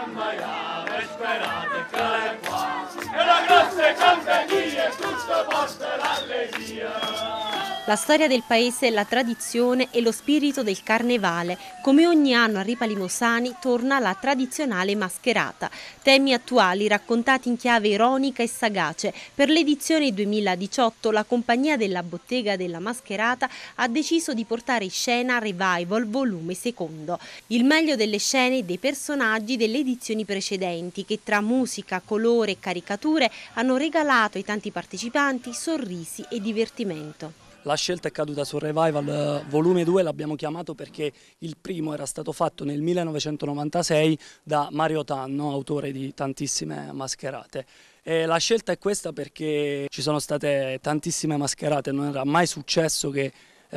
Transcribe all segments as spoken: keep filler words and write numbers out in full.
Maiale, sperate che è qua, e la grossa compagnia, tutto vostra allegria. La storia del paese, la tradizione e lo spirito del carnevale. Come ogni anno a Ripa Limosani torna la tradizionale mascherata. Temi attuali raccontati in chiave ironica e sagace. Per l'edizione duemiladiciotto la compagnia della Bottega della Mascherata ha deciso di portare in scena Revival volume secondo. Il meglio delle scene e dei personaggi delle edizioni precedenti che tra musica, colore e caricature hanno regalato ai tanti partecipanti sorrisi e divertimento. La scelta è caduta sul Revival volume due, l'abbiamo chiamato perché il primo era stato fatto nel millenovecentonovantasei da Mario Tanno, autore di tantissime mascherate. E la scelta è questa perché ci sono state tantissime mascherate, non era mai successo che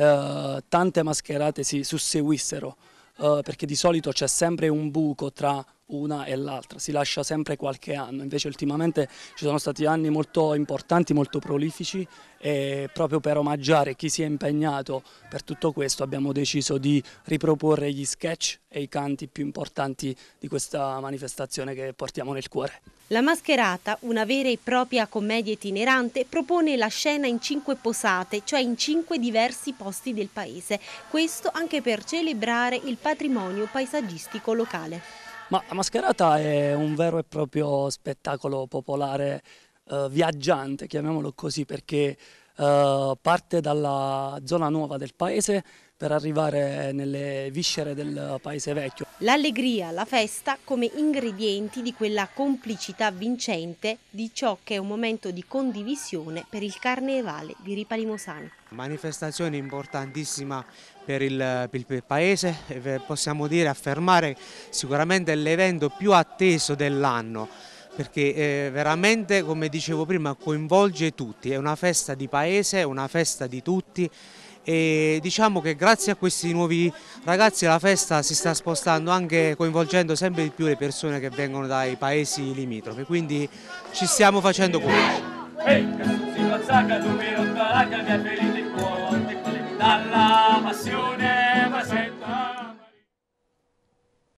eh, tante mascherate si susseguissero, eh, perché di solito c'è sempre un buco tra una e l'altra, si lascia sempre qualche anno, invece ultimamente ci sono stati anni molto importanti, molto prolifici e proprio per omaggiare chi si è impegnato per tutto questo abbiamo deciso di riproporre gli sketch e i canti più importanti di questa manifestazione che portiamo nel cuore. La Mascherata, una vera e propria commedia itinerante, propone la scena in cinque posate, cioè in cinque diversi posti del paese, questo anche per celebrare il patrimonio paesaggistico locale. Ma la Mascherata è un vero e proprio spettacolo popolare eh, viaggiante, chiamiamolo così, perché eh, parte dalla zona nuova del paese per arrivare nelle viscere del paese vecchio. L'allegria, la festa come ingredienti di quella complicità vincente di ciò che è un momento di condivisione per il Carnevale di Ripa Limosani. Manifestazione importantissima per il, per il paese, possiamo dire, affermare sicuramente l'evento più atteso dell'anno, perché eh, veramente, come dicevo prima, coinvolge tutti, è una festa di paese, è una festa di tutti e diciamo che grazie a questi nuovi ragazzi la festa si sta spostando anche coinvolgendo sempre di più le persone che vengono dai paesi limitrofi, quindi ci stiamo facendo conoscere. Dalla passione